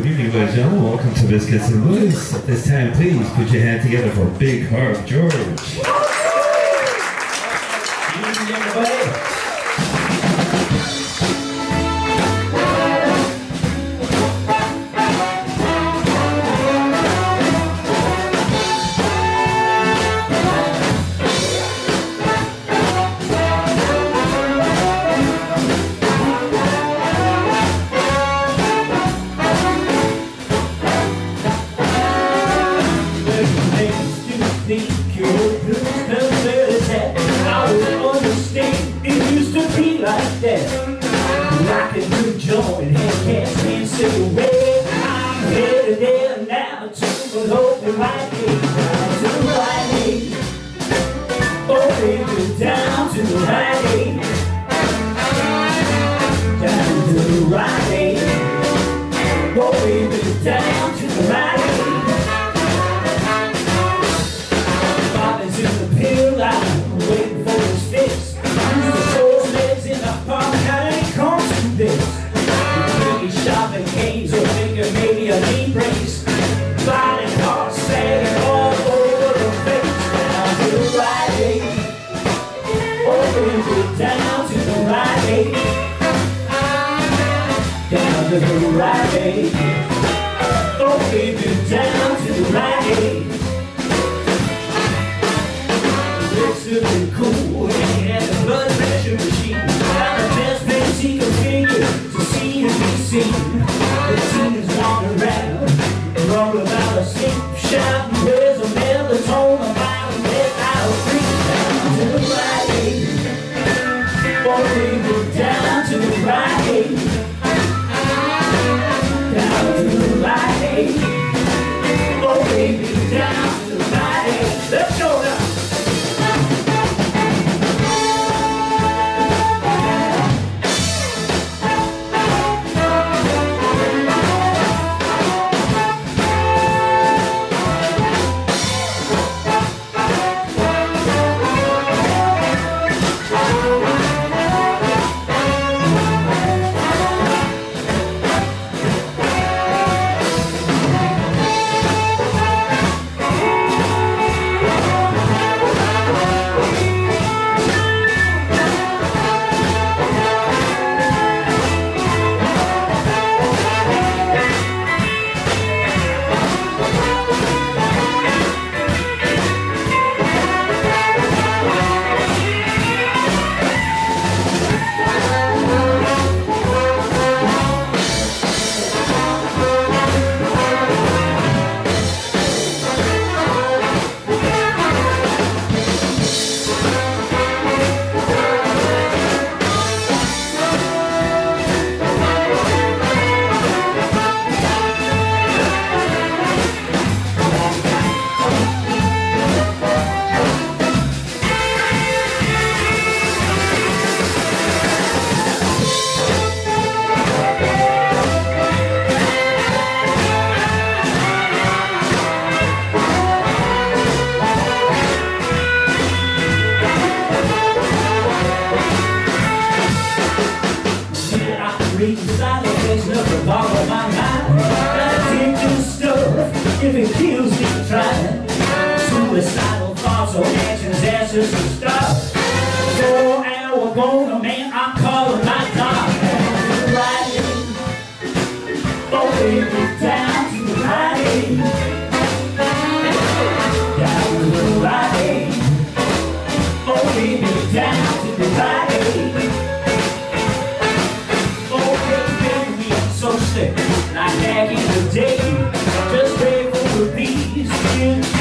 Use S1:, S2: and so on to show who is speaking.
S1: evening, ladies and gentlemen. Welcome to Biscuits and Blues. At this time, please put your hand together for Big Harp George. Good evening, everybody.
S2: Like that, rockin' good joint, head can't stay away. I'm headed there now to the local Rite, down to the Rite. Oh baby, down to the Rite, down to the Rite. Oh baby, down to the Rite. Bobby's in the pill line, waiting for his fix. Shopping canes or thinking maybe a knee brace. Body parts sagging all over the face. Down to the Rite. Oh baby, down to the Rite. Down to the Rite. Oh baby, down to the Rite. It's really cool. He has a blood pressure machine. Got the best place he can figure to see and be seen. The teens wander around and roll about a sleep shop. Where's a melatonin about a without a free. Down to the Rite. Oh baby, down to the Rite. Down to the Rite. Oh baby, down to the Rite. Let's go now. There's nothing wrong with my mind. Addictive stuff, if it kills me, try. Suicidal thoughts or actions, that's just a start. 4 hour gone, man, I'm calling my God. Down to the Rite. Oh baby, down to the Rite. Down to the Rite. Oh baby, down to the Rite. So sick, like back in the day, just grateful for peace.